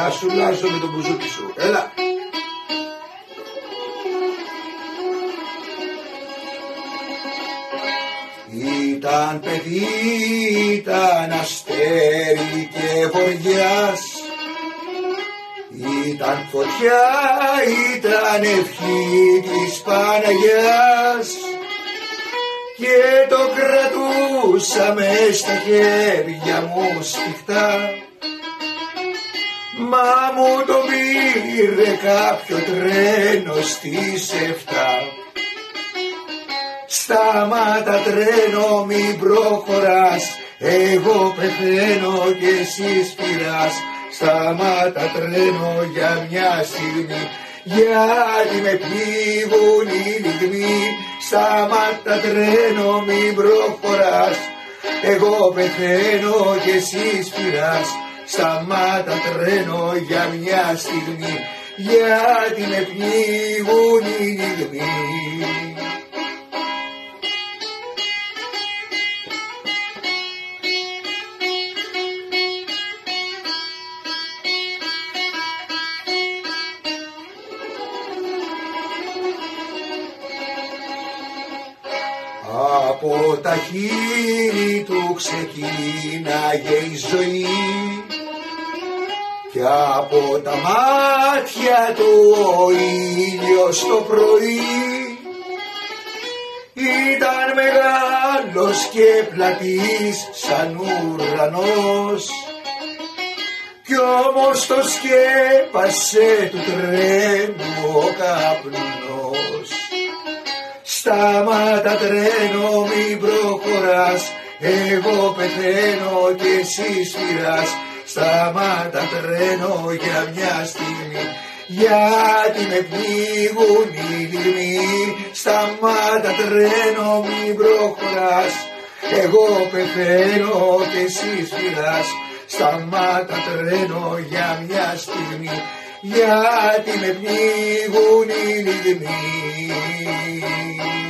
Γεια σου Λάζο με το μπουζούκι σου. Έλα. Ήταν παιδί, ήταν αστέρι και βοριάς, ήταν φωτιά, ήταν ευχή της Παναγιάς, και το κρατούσα μες στα χέρια μου σφιχτά. Μα μου το πήρε κάποιο τρένο στις 7. Σταμάτα τρένο, μην προχωράς, εγώ πεθαίνω και εσύ σπηράς. Σταμάτα τρένο για μια στιγμή, γιατί με πνίγουν οι λιγμοί. Σταμάτα τρένο, μην προχωράς, εγώ πεθαίνω και εσύ σπηράς. Σταμάτα τρένο για μια στιγμή, γιατί με πνίγουν οι λιγμοί. Από τα χείλη του ξεκίναγε η ζωή και από τα μάτια του ο ήλιος το πρωί. Ήταν μεγάλος και πλατής σαν ουρανός, κι όμως το σκέπασε του τρένου ο καπνός. Σταμάτα τρένο, μην προχωράς, εγώ πεθαίνω και εσύ σφυράς. Σταμάτα τρένο για μια στιγμή, γιατί με πνίγουν οι λιγμοί. Σταμάτα τρένο, μην προχωράς, εγώ πεθαίνω και εσύ σφυράς. Σταμάτα τρένο για μια στιγμή, γιατί με πνίγουν οι λιγμοί.